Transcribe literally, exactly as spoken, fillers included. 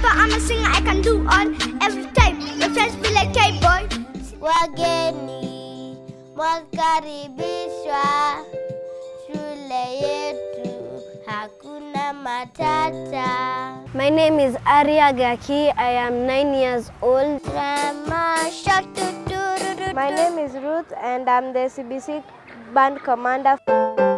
rapper, I'm a singer, I can do all. Every time, your friends be like, hey boy. Wageni, mwakaribishwa. Shule yetu, hakuna matata. My name is Arya Gaki. I am nine years old. My name is Ruth and I'm the C B C band commander.